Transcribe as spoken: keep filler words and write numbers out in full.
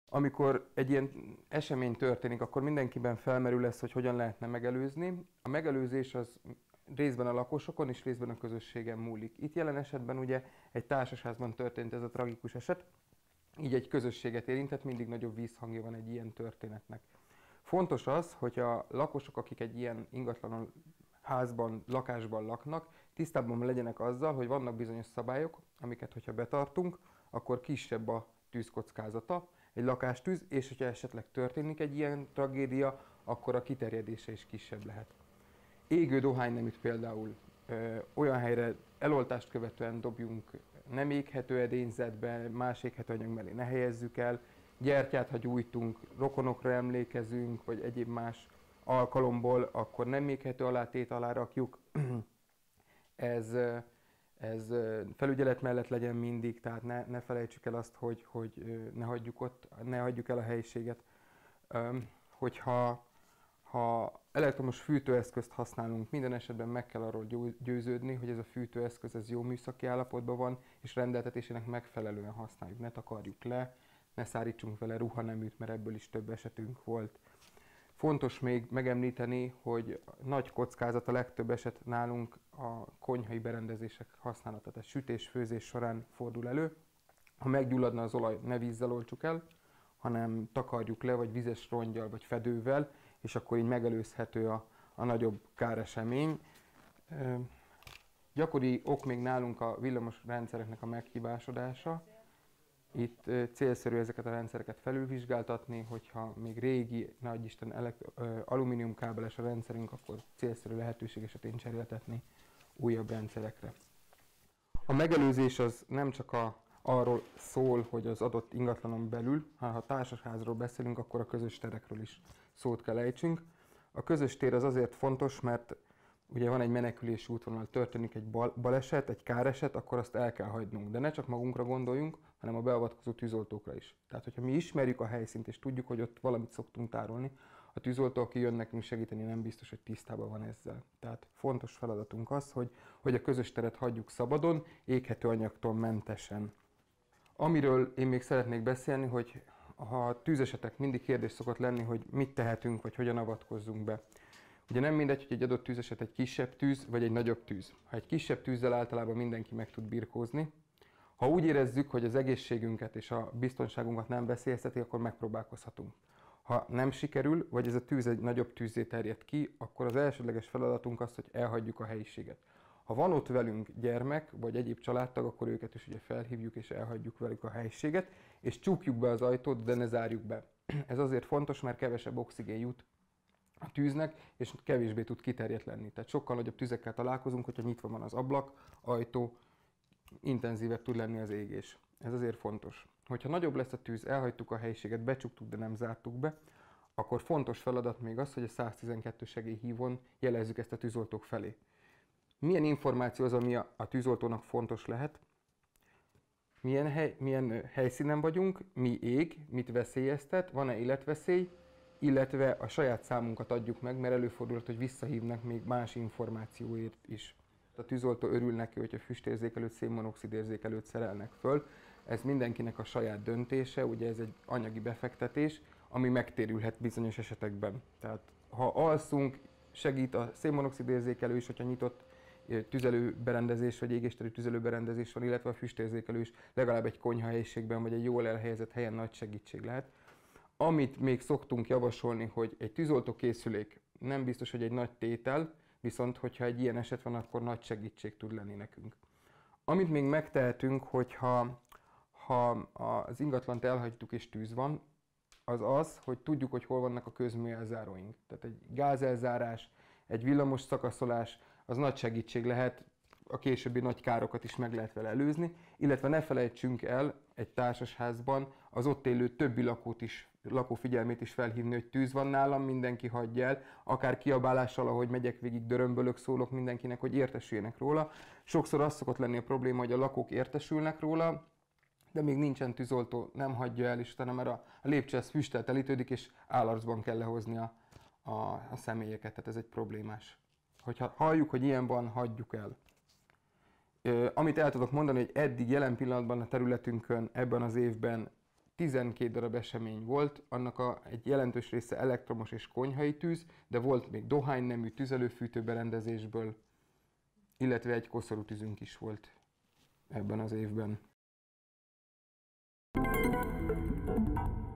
Amikor egy ilyen esemény történik, akkor mindenkiben felmerül lesz, hogy hogyan lehetne megelőzni. A megelőzés az részben a lakosokon és részben a közösségen múlik. Itt jelen esetben ugye egy társasházban történt ez a tragikus eset, így egy közösséget érintett, mindig nagyobb vízhangja van egy ilyen történetnek. Fontos az, hogy a lakosok, akik egy ilyen ingatlanon, házban, lakásban laknak, tisztában legyenek azzal, hogy vannak bizonyos szabályok, amiket, hogyha betartunk, akkor kisebb a tűzkockázata, egy lakástűz, és hogyha esetleg történik egy ilyen tragédia, akkor a kiterjedése is kisebb lehet. Égő dohányneműt például ö, olyan helyre eloltást követően dobjunk nem éghető edényzetbe, más éghető anyag mellé ne helyezzük el, gyertyát, ha gyújtunk, rokonokra emlékezünk, vagy egyéb más alkalomból, akkor nem éghető alátét alá rakjuk. ez, ez felügyelet mellett legyen mindig, tehát ne, ne felejtsük el azt, hogy, hogy ne hagyjuk ott, ne hagyjuk el a helyiséget. Hogyha ha elektromos fűtőeszközt használunk, minden esetben meg kell arról győződni, hogy ez a fűtőeszköz ez jó műszaki állapotban van, és rendeltetésének megfelelően használjuk. Ne takarjuk le, ne szárítsunk vele ruhaneműt, mert ebből is több esetünk volt. Fontos még megemlíteni, hogy nagy kockázat a legtöbb eset nálunk a konyhai berendezések használata, tehát sütés-főzés során fordul elő. Ha meggyulladna az olaj, ne vízzel oltsuk el, hanem takarjuk le, vagy vizes ronggyal, vagy fedővel, és akkor így megelőzhető a, a nagyobb káresemény. E, gyakori ok még nálunk a villamos rendszereknek a meghibásodása. Itt célszerű ezeket a rendszereket felülvizsgáltatni, hogyha még régi, ne adj Isten, alumíniumkábeles a rendszerünk, akkor célszerű lehetőség esetén cseréltetni újabb rendszerekre. A megelőzés az nem csak a, arról szól, hogy az adott ingatlanon belül, ha a társasházról beszélünk, akkor a közös terekről is szót kell ejtsünk. A közös tér az azért fontos, mert ugye van egy menekülési útvonal, történik egy bal baleset, egy káreset, akkor azt el kell hagynunk. De ne csak magunkra gondoljunk, hanem a beavatkozó tűzoltókra is. Tehát, hogyha mi ismerjük a helyszínt, és tudjuk, hogy ott valamit szoktunk tárolni, a tűzoltó, aki jön nekünk segíteni, nem biztos, hogy tisztában van ezzel. Tehát fontos feladatunk az, hogy, hogy a közös teret hagyjuk szabadon, éghető anyagtól mentesen. Amiről én még szeretnék beszélni, hogy a tűzesetek mindig kérdés szokott lenni, hogy mit tehetünk, vagy hogyan avatkozzunk be. Ugye nem mindegy, hogy egy adott tűzeset egy kisebb tűz, vagy egy nagyobb tűz. Ha egy kisebb tűzzel általában mindenki meg tud birkózni. Ha úgy érezzük, hogy az egészségünket és a biztonságunkat nem veszélyezteti, akkor megpróbálkozhatunk. Ha nem sikerül, vagy ez a tűz egy nagyobb tűzzé terjed ki, akkor az elsődleges feladatunk az, hogy elhagyjuk a helyiséget. Ha van ott velünk gyermek, vagy egyéb családtag, akkor őket is ugye felhívjuk és elhagyjuk velük a helyiséget, és csukjuk be az ajtót, de ne zárjuk be. Ez azért fontos, mert kevesebb oxigén jut a tűznek, és kevésbé tud kiterjedt lenni. Tehát sokkal nagyobb tüzekkel találkozunk, hogyha nyitva van az ablak, ajtó, intenzívebb tud lenni az égés. Ez azért fontos. Hogyha nagyobb lesz a tűz, elhagytuk a helyiséget, becsuktuk, de nem zártuk be, akkor fontos feladat még az, hogy a száztizenkettő segélyhívón jelezzük ezt a tűzoltók felé. Milyen információ az, ami a, a tűzoltónak fontos lehet? Milyen, hely, milyen helyszínen vagyunk, mi ég, mit veszélyeztet, van-e életveszély, illetve a saját számunkat adjuk meg, mert előfordulhat, hogy visszahívnak még más információért is. A tűzoltó örül neki, hogyha füstérzékelőt, szénmonoxid érzékelőt szerelnek föl. Ez mindenkinek a saját döntése, ugye ez egy anyagi befektetés, ami megtérülhet bizonyos esetekben. Tehát ha alszunk, segít a szénmonoxid érzékelő is, hogyha nyitott tüzelőberendezés vagy égésterű tüzelőberendezés van, illetve a füstérzékelő is legalább egy konyhahelyiségben vagy egy jól elhelyezett helyen nagy segítség lehet. Amit még szoktunk javasolni, hogy egy tűzoltókészülék nem biztos, hogy egy nagy tétel, viszont hogyha egy ilyen eset van, akkor nagy segítség tud lenni nekünk. Amit még megtehetünk, hogyha ha az ingatlant elhagytuk és tűz van, az az, hogy tudjuk, hogy hol vannak a közműelzáróink. Tehát egy gázelzárás, egy villamos szakaszolás, az nagy segítség lehet, a későbbi nagy károkat is meg lehet vele előzni, illetve ne felejtsünk el egy társasházban az ott élő többi lakót is, lakó figyelmét is felhívni, hogy tűz van nálam, mindenki hagyja el, akár kiabálással, ahogy megyek végig, dörömbölök, szólok mindenkinek, hogy értesüljenek róla. Sokszor az szokott lenni a probléma, hogy a lakók értesülnek róla, de még nincsen tűzoltó, nem hagyja el, és utána mert a, a lépcső az füsttel telítődik, és állarcban kell lehozni a, a, a személyeket, tehát ez egy problémás. Hogyha halljuk, hogy ilyen van, hagyjuk el. Amit el tudok mondani, hogy eddig jelen pillanatban a területünkön ebben az évben tizenkét darab esemény volt, annak a, egy jelentős része elektromos és konyhai tűz, de volt még dohánynemű tüzelőfűtő berendezésből, illetve egy koszorú tűzünk is volt ebben az évben.